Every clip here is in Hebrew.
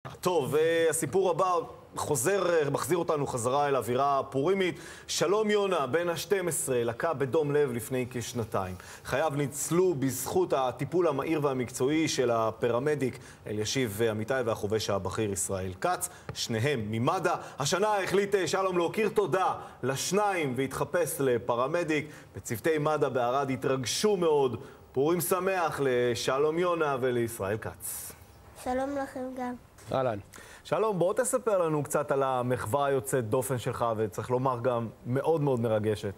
טוב, הסיפור הבא מחזיר אותנו חזרה אל אווירה פורימית. שלום יונה, בן ה-12, לקה בדום לב לפני כשנתיים. חייו ניצלו בזכות הטיפול המהיר והמקצועי של הפרמדיק אלישיב אמיתי והחובש הבכיר ישראל כץ, שניהם ממד"א. השנה החליט שלום להכיר תודה לשניים והתחפש לפרמדיק. בצוותי מד"א בערד התרגשו מאוד. פורים שמח לשלום יונה ולישראל כץ. שלום לכם גם. אהלן. שלום, בוא תספר לנו קצת על המחווה היוצאת דופן שלך, וצריך לומר גם מאוד מאוד מרגשת.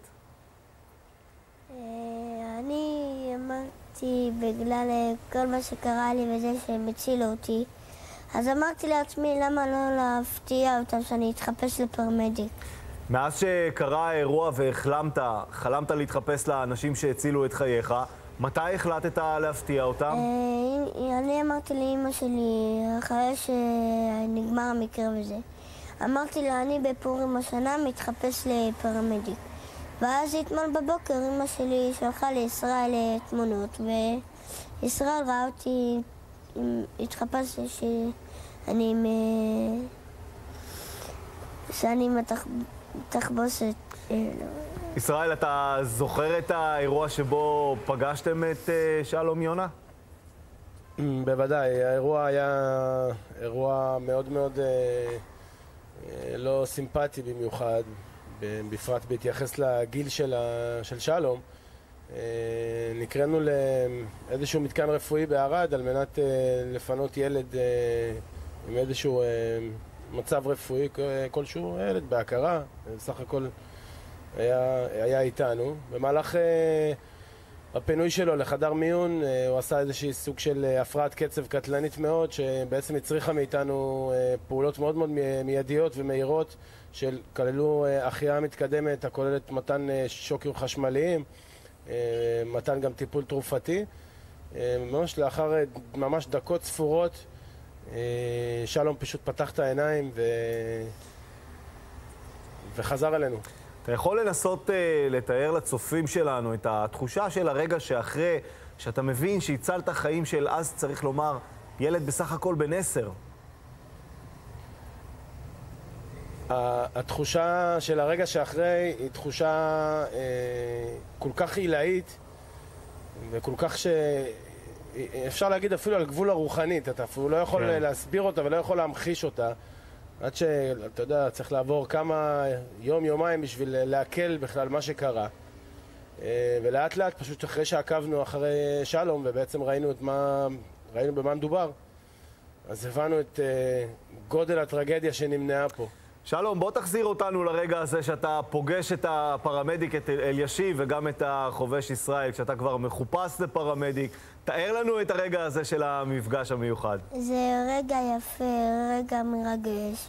אני אמרתי, בגלל כל מה שקרה לי וזה שהם הצילו אותי, אז אמרתי לעצמי למה לא להפתיע אותם שאני אתחפש לפרמדיק. מאז שקרה האירוע והחלמת, חלמת להתחפש לאנשים שהצילו את חייך, מתי החלטת להפתיע אותם? אני אמרתי לאמא שלי, אחרי שנגמר המקרה וזה, אמרתי לה, אני בפורים השנה מתחפש לפרמדיק. ואז אתמול בבוקר אמא שלי שלחה לישראל תמונות, וישראל ראה אותי, התחפש שאני תחבושת. ישראל, אתה זוכר את האירוע שבו פגשתם את שלום יונה? בוודאי, האירוע היה אירוע מאוד מאוד לא סימפטי במיוחד, בפרט בהתייחס לגיל של שלום. נקראנו לאיזשהו מתקן רפואי בערד על מנת לפנות ילד עם איזשהו מצב רפואי כלשהו, ילד בהכרה, בסך הכל היה איתנו. במהלך הפינוי שלו לחדר מיון הוא עשה איזושהי סוג של הפרעת קצב קטלנית מאוד, שבעצם הצריכה מאיתנו פעולות מאוד מאוד מיידיות ומהירות, שכללו החייאה מתקדמת הכוללת מתן שוקים חשמליים, מתן גם טיפול תרופתי. ממש לאחר דקות ספורות שלום פשוט פתח את העיניים וחזר אלינו. אתה יכול לנסות לתאר לצופים שלנו את התחושה של הרגע שאחרי שאתה מבין שהצלת חיים של, אז צריך לומר, ילד בסך הכל בן 10? התחושה של הרגע שאחרי היא תחושה כל כך עילאית וכל כך אפשר להגיד אפילו על גבול הרוחנית. אתה אפילו לא יכול להסביר אותה ולא יכול להמחיש אותה, עד שאתה יודע, צריך לעבור כמה יומיים בשביל להקל בכלל מה שקרה. ולאט לאט, פשוט אחרי שעקבנו אחרי שלום ובעצם ראינו במה מדובר, אז הבנו את גודל הטרגדיה שנמנעה פה. שלום, בוא תחזיר אותנו לרגע הזה שאתה פוגש את הפרמדיק, את אלישיב, וגם את החובש ישראל, כשאתה כבר מחופש לפרמדיק. תאר לנו את הרגע הזה של המפגש המיוחד. זה רגע יפה, רגע מרגש,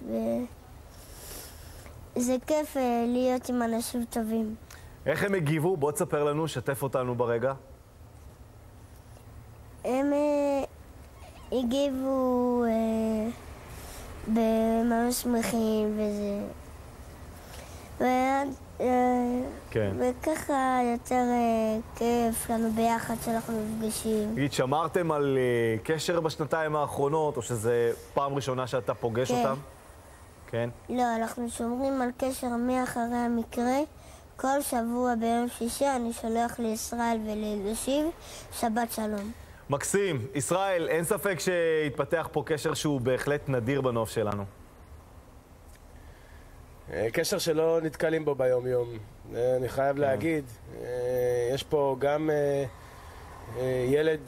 וזה כיף להיות עם אנשים טובים. איך הם הגיבו? בוא תספר לנו, שתף אותנו ברגע. הם הגיבו ממש שמחים וזה. כן. וככה יותר כיף לנו ביחד שאנחנו מפגשים. תגיד, שמרתם על קשר בשנתיים האחרונות, או שזה פעם ראשונה שאתה פוגש אותם? כן. לא, אנחנו שומרים על קשר מאחרי המקרה. כל שבוע ביום שישי אני שולח לישראל ולאלישיב שבת שלום. מקסים. ישראל, אין ספק שהתפתח פה קשר שהוא בהחלט נדיר בנוף שלנו. קשר שלא נתקלים בו ביום יום, אני חייב להגיד. יש פה גם ילד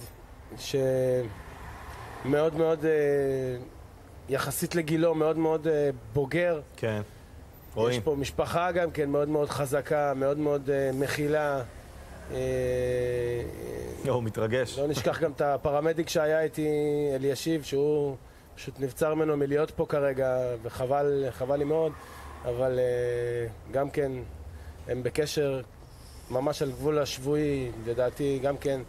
שמאוד מאוד, יחסית לגילו, מאוד מאוד בוגר. כן, רואים. יש פה משפחה גם כן מאוד מאוד חזקה, מאוד מאוד מכילה. הוא מתרגש. לא נשכח גם את הפרמדיק שהיה איתי, אלישיב, שהוא פשוט נבצר ממנו מלהיות פה כרגע, וחבל לי מאוד. אבל גם כן הם בקשר ממש על גבול השבועי, לדעתי גם כן,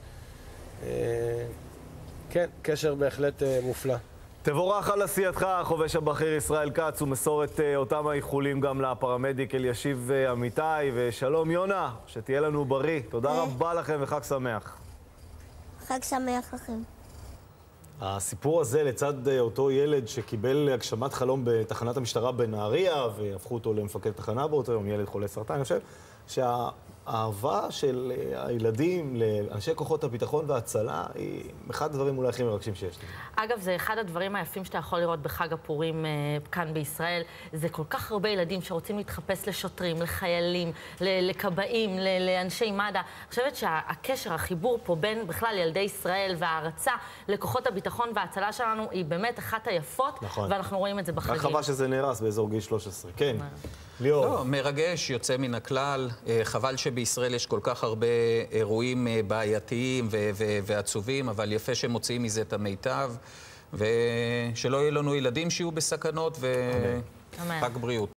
כן, קשר בהחלט מופלא. תבורך על עשייתך, החובש הבכיר ישראל כץ, ומסור את אותם האיחולים גם לפרמדיק אלישיב אמיתי, ושלום יונה, שתהיה לנו בריא. תודה רבה לכם וחג שמח. חג שמח לכם. הסיפור הזה לצד אותו ילד שקיבל הגשמת חלום בתחנת המשטרה בנהריה, והפכו אותו למפקד תחנה באותו יום, ילד חולה סרטן, אני חושב שהאהבה של הילדים לאנשי כוחות הביטחון וההצלה היא אחד הדברים אולי הכי מרגשים שיש לי. אגב, זה אחד הדברים היפים שאתה יכול לראות בחג הפורים כאן בישראל. זה כל כך הרבה ילדים שרוצים להתחפש לשוטרים, לחיילים, לכבאים, לאנשי מד"א. אני חושבת שהקשר, החיבור פה בין בכלל ילדי ישראל וההערצה לכוחות הביטחון וההצלה שלנו היא באמת אחת היפות, נכון. ואנחנו רואים את זה בחגים. רק חבל שזה נהרס באזור גיל 13. כן, ליאור. לא, מרגש, יוצא מן הכלל. חבל שבישראל יש כל כך הרבה אירועים בעייתיים ועצובים, אבל יפה שמוציאים מזה את המיטב, ושלא יהיו לנו ילדים שיהיו בסכנות, וחג בריאות.